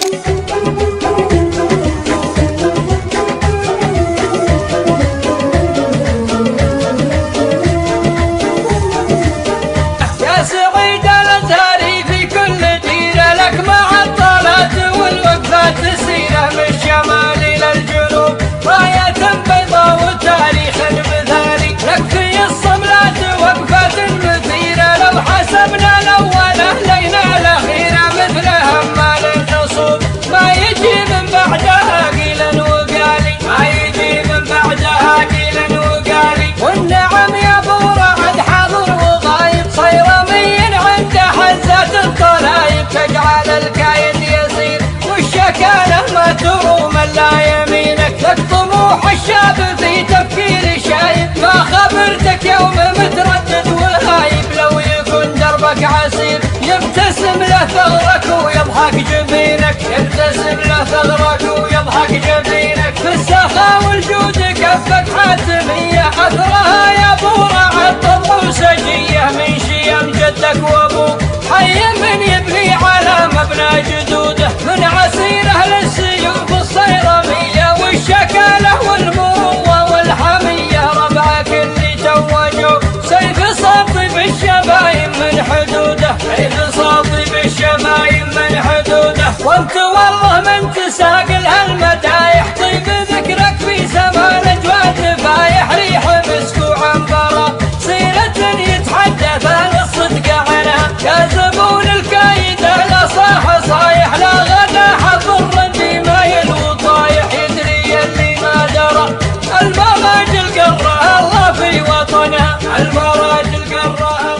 الشاب في تفكير شايب، ما خبرتك يوم متردد وهايب، لو يكون دربك عسير يبتسم له ثغرك ويضحك جبينك، يبتسم له ثغرك ويضحك جبينك، في السخاء والجود كفك حاتمية، أثرها يا ابو راعي الطب وسجية، من شيم جدك وابوك حي من يبني على مبنى جدوده، من عسير اهل السيوف الصيرمية والشكالة والمروة والحمية، ربعك اللي توجوا سيف صاطي بالشمايم من حدوده، سيف صاطي بالشمايم من حدوده، وانت والله من تساق لها المدايح، طيب ذكرك في زمان اجواد فايح، ريح مسك وعنبره سيرة يتحدث عن الصدق عنها، يا زبون الكايد لا صاح صايح، لا غدا حظ الرندي ما يلو طايح، يدري اللي ما درى المراجل قرها الله في وطنها، المراجل قرها